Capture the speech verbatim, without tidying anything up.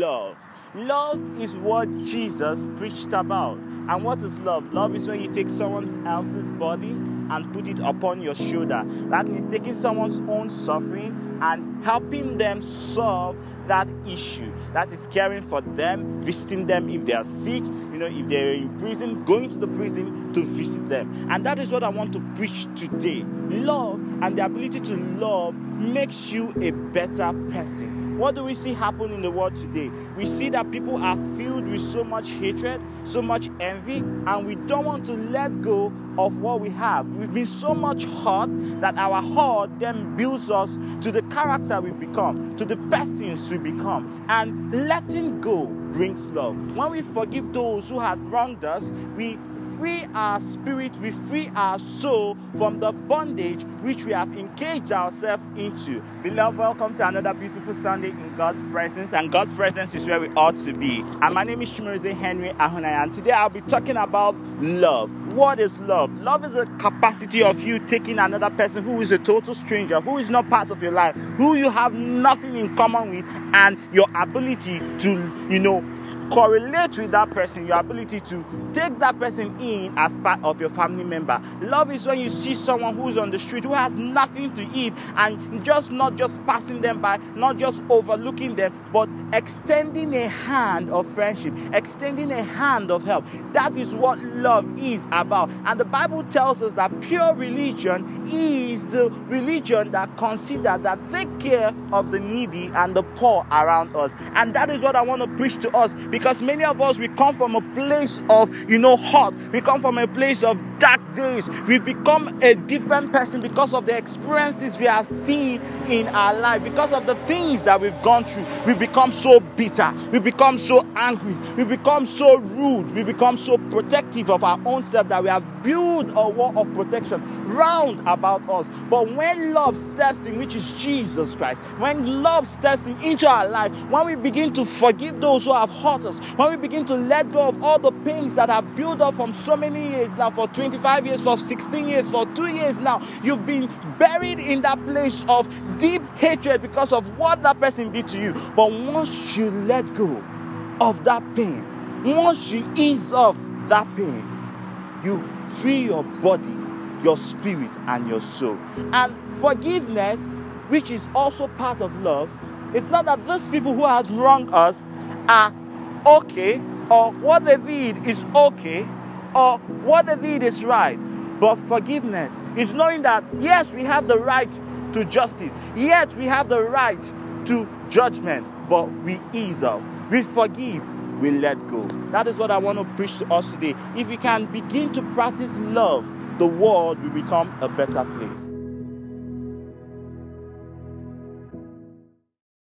love. Love is what Jesus preached about. And what is love? Love is when you take someone else's body and put it upon your shoulder. That means taking someone's own suffering and helping them solve that issue. That is caring for them, visiting them if they are sick, you know, if they're in prison, going to the prison to visit them. And that is what I want to preach today. Love and the ability to love makes you a better person. What do we see happen in the world today? We see that people are filled with so much hatred, so much envy, and we don't want to let go of what we have. We've been so much hurt that our hurt then builds us to the character we become, to the persons we become. And letting go brings love. When we forgive those who have wronged us, we free our spirit, we free our soul from the bondage which we have engaged ourselves into. Beloved, welcome to another beautiful Sunday in God's presence, and God's presence is where we ought to be. And my name is Chimerize Henry Ahunaya, and today I'll be talking about love. What is love? Love is the capacity of you taking another person who is a total stranger, who is not part of your life, who you have nothing in common with, and your ability to, you know, correlate with that person, your ability to take that person in as part of your family member. Love is when you see someone who's on the street who has nothing to eat and just not just passing them by, not just overlooking them, but extending a hand of friendship, extending a hand of help. That is what love is about. And the Bible tells us that pure religion is the religion that considers, that take care of the needy and the poor around us. And that is what I want to preach to us, because many of us, we come from a place of, you know, hurt. We come from a place of dark days. We've become a different person because of the experiences we have seen in our life, because of the things that we've gone through. We become so bitter. We become so angry. We become so rude. We become so protective of our own self that we have built a wall of protection round about us. But when love steps in, which is Jesus Christ, when love steps in into our life, when we begin to forgive those who have hurt us, when we begin to let go of all the pains that have built up from so many years now, for twenty-five years, for sixteen years, for two years now, you've been buried in that place of deep hatred because of what that person did to you. But once you let go of that pain, once you ease off that pain, you free your body, your spirit, and your soul. And forgiveness, which is also part of love, it's not that those people who have wronged us are okay, or what they did is okay, or what they did is right. But forgiveness is knowing that, yes, we have the right to justice, yet we have the right to judgment, but we ease off, we forgive, we let go. That is what I want to preach to us today. If we can begin to practice love, the world will become a better place.